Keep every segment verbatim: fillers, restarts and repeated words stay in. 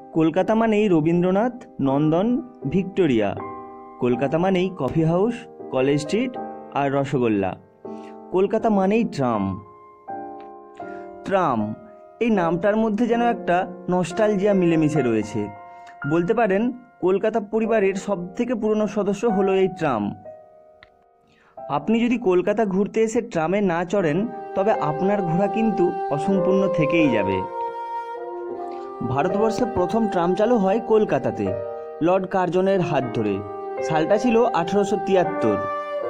কলকাতা মানেই রবীন্দ্রনাথ, নন্দন, ভিক্টোরিয়া। কলকাতা মানেই coffee house, college street আর রসগোল্লা। কলকাতা মানেই ট্রাম। ট্রাম এই নামটার মধ্যে যেন একটা নস্টালজিয়া মিলেমিশে রয়েছে। বলতে পারেন কলকাতা পরিবারের সবথেকে পুরনো সদস্য হলো এই ট্রাম। আপনি যদি কলকাতা ঘুরতে এসে ট্রামে না চড়েন তবে আপনার ঘোরা কিন্তু অসম্পূর্ণ থেকেই যাবে। ভারতবর্ষে প্রথম ট্রাম চালু হয় কলকাতাতে লর্ড কার্জনের হাত ধরে। সালটা ছিল আঠারোশো তিয়াত্তর।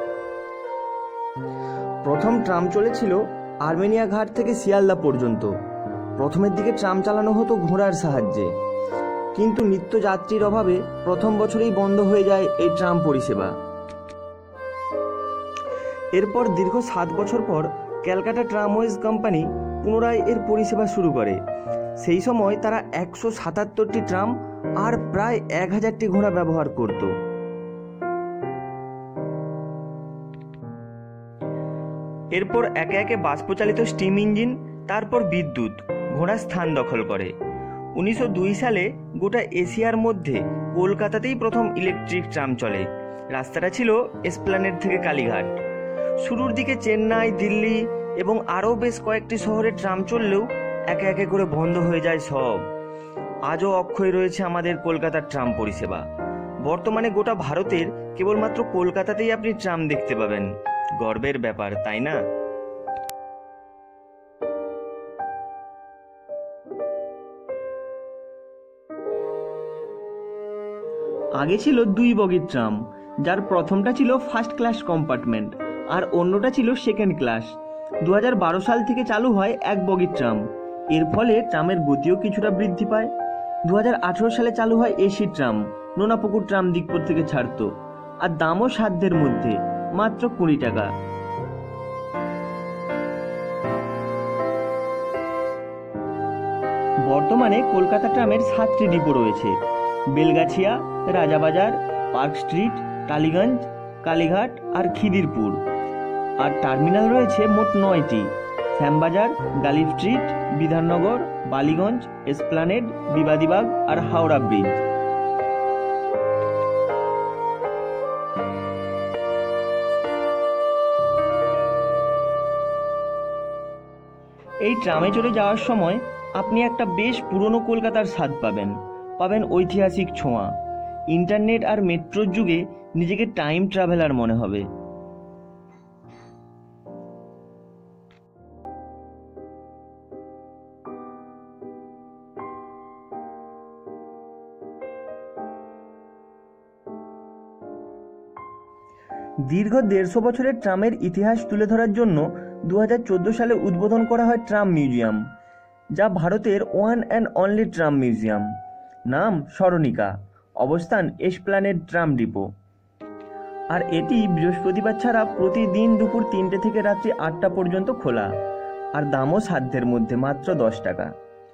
প্রথম ট্রাম চলেছিল আর্মেনিয়া ঘাট থেকে শিয়ালদা পর্যন্ত। প্রথমের দিকে ট্রাম চালানো হতো ঘোড়ার সাহায্যে, কিন্তু নিত্য যাত্রীর অভাবে প্রথম বছরেই বন্ধ হয়ে যায় এই ট্রাম পরিষেবা। এরপর দীর্ঘ সাত বছর পর ক্যালকাটা ট্রামওয়েজ কোম্পানি পুনরায় এর পরিষেবা শুরু করে। সেই সময় তারা একশো সাতাত্তরটি ট্রাম আর প্রায় এক হাজারটি ঘোড়া ব্যবহার করত। এরপর একে একে বাষ্পচালিত স্টিম ইঞ্জিন, তারপর বিদ্যুৎ ঘোড়া স্থান দখল করে। উনিশশো দুই সালে গোটা এশিয়ার মধ্যে কলকাতাতেই প্রথম ইলেকট্রিক ট্রাম চলে। রাস্তাটা ছিল এসপ্ল্যানেড থেকে কালীঘাট। শুরুর দিকে চেন্নাই, দিল্লি এবং আরও বেশ কয়েকটি শহরে ট্রাম চললেও একে একে করে বন্ধ হয়ে যায় সব। আজও অক্ষয় রয়েছে আমাদের কলকাতার ট্রাম পরিষেবা। বর্তমানে গোটা ভারতের কেবলমাত্র কলকাতাতেই আপনি ট্রাম দেখতে পাবেন। গর্বের ব্যাপার, তাই না? আগে ছিল দুই বগির ট্রাম, যার প্রথমটা ছিল ফার্স্ট ক্লাস কম্পার্টমেন্ট আর অন্যটা ছিল সেকেন্ড ক্লাস। দু হাজার বারো সাল থেকে চালু হয় এক বগির ট্রাম। এর ফলে ট্রামের গতিও কিছুটা বৃদ্ধি পায়। দু হাজার আঠেরো সালে চালু হয় AC tram. Nonapukur tram Dikpur থেকে ছাড়তো, আর দামও সাধ্যের মধ্যে, মাত্র কুড়ি টাকা। বর্তমানে কলকাতা ট্রামের সাতটি ডিপো রয়েছে: বেলগাছিয়া, রাজাবাজার, পার্ক স্ট্রিট, টালিগঞ্জ, কালীঘাট আর খিদিরপুর। আর টার্মিনাল রয়েছে মোট নয়টি: Shyambazar, Galiff street, Bidhannagar, Ballygunge, Esplanade, Bibadibag আর হাওড়া ব্রিজ। এই ট্রামে চড়ে যাওয়ার সময় আপনি একটা বেশ পুরনো কলকাতার স্বাদ পাবেন। পাবেন ঐতিহাসিক ছোঁয়া। ইন্টারনেট আর মেট্রোর যুগে নিজেকে টাইম ট্রাভেলার মনে হবে। দীর্ঘ দেড়শো বছরের ট্রামের ইতিহাস তুলে ধরার জন্য দু হাজার চোদ্দো সালে উদ্বোধন করা হয় ট্রাম মিউজিয়াম, যা ভারতের one and only tram museum. নাম স্মরণিকা, অবস্থান এসপ্ল্যানেড ট্রাম ডিপো। আর এটি বৃহস্পতিবার ছাড়া প্রতিদিন দুপুর তিনটে থেকে রাত্রি আটটা পর্যন্ত খোলা। আর দামও সাধ্যের মধ্যে, মাত্র দশ টাকা।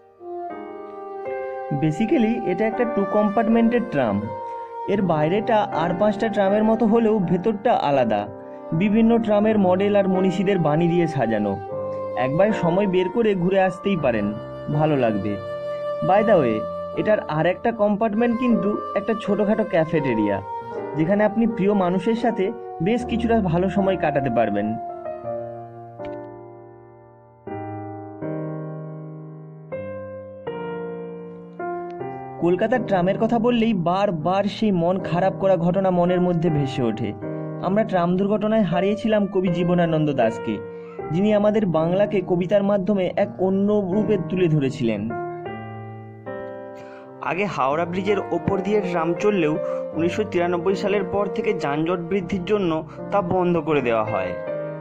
বেসিক্যালি এটা একটা টু কম্পার্টমেন্টের ট্রাম। এর বাইরেটা আর পাঁচটা ট্রামের মতো হলেও ভেতরটা আলাদা। বিভিন্ন ট্রামের মডেল আর মনীষীদের বাণী দিয়ে সাজানো। একবার সময় বের করে ঘুরে আসতেই পারেন, ভালো লাগবে। বাই দ্য ওয়ে, এটার আর একটা কম্পার্টমেন্ট কিন্তু একটা ছোটোখাটো ক্যাফেটেরিয়া, যেখানে আপনি প্রিয় মানুষের সাথে বেশ কিছুটা ভালো সময় কাটাতে পারবেন। কলকাতার ট্রামের কথা বললেই বারবার সেই মন খারাপ করা ঘটনা মনের মধ্যে ভেসে ওঠে। আমরা ট্রাম দুর্ঘটনায় হারিয়েছিলাম কবি জীবনানন্দ দাশকে, যিনি আমাদের বাংলাকে কবিতার মাধ্যমে এক অন্য রূপে তুলে ধরেছিলেন। আগে হাওড়া ব্রিজের ওপর দিয়ে ট্রাম চললেও উনিশশো তিরানব্বই সালের পর থেকে যানজট বৃদ্ধির জন্য তা বন্ধ করে দেওয়া হয়।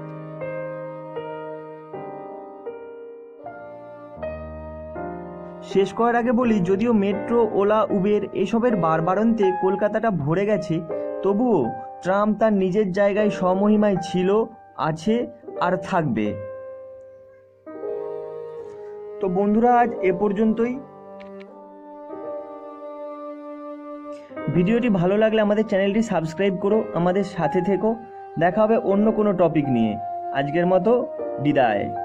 শেষ করার আগে বলি, যদিও মেট্রো, ওলা, উবের এসবের বারবারন্তে কলকাতাটা ভরে গেছে, তবুও ট্রাম তার নিজের জায়গায় স্বমহিমায় ছিল, আছে আর থাকবে। তো বন্ধুরা, আজ এ পর্যন্তই। ভিডিওটি ভালো লাগলে আমাদের চ্যানেলটি সাবস্ক্রাইব করো, আমাদের সাথে থেকো। দেখা হবে অন্য কোনো টপিক নিয়ে। আজকের মতো বিদায়।